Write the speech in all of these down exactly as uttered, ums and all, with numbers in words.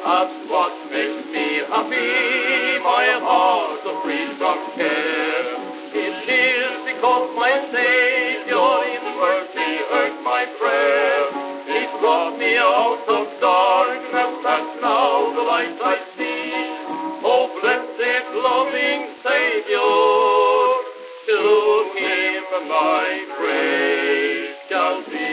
That's what makes me happy, my heart so free from care. It lives because my Savior in mercy heard my prayer. He brought me out of darkness, and now the light I see. Oh, blessed, loving Savior, to him my praise shall be.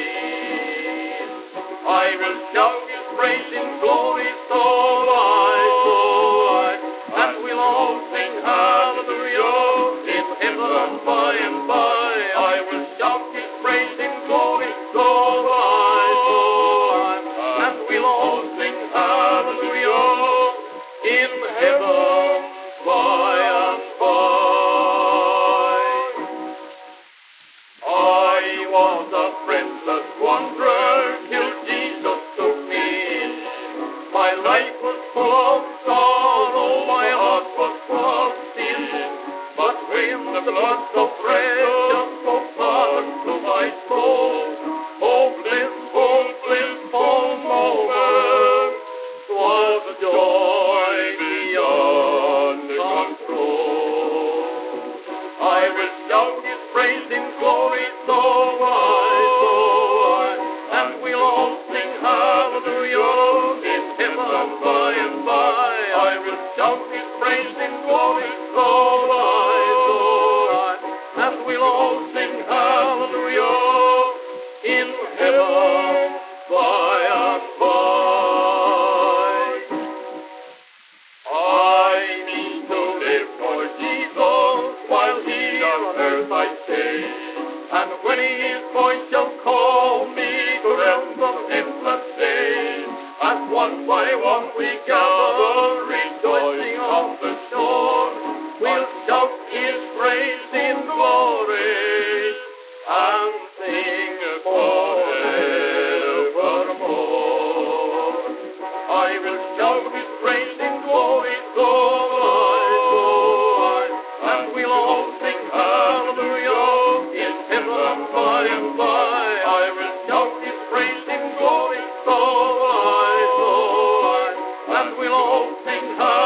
I will shout his praise in glory, so I, so I, and we'll all sing hallelujah in heaven by and by. I will shout his praise in glory, so I, so I, and we'll all sing hallelujah in heaven by and by. I was a friendless wanderer till Jesus took me in. My life was full of sorrow, my heart was full of sin. But when the blood so precious so passed through my soul, oh blissful, blissful moment, 'twas a joy beyond control. I will shout his praise in glory, so I, so I, and we'll all sing hallelujah in heaven by and by. I will shout his praise in glory, so I, so I, and we'll all sing hallelujah in heaven by and by. I mean to live for Jesus while here on earth I stay, and when his voice shall call me to realms of endless day, as one by one we gather, rejoicing on the shore, we'll shout his praise in glory and sing forevermore. I will shout his praise in glory, so I, so I, and we'll all sing hallelujah in heaven by and by. I will shout his praise in glory, so I, so I, and we'll all sing hallelujah.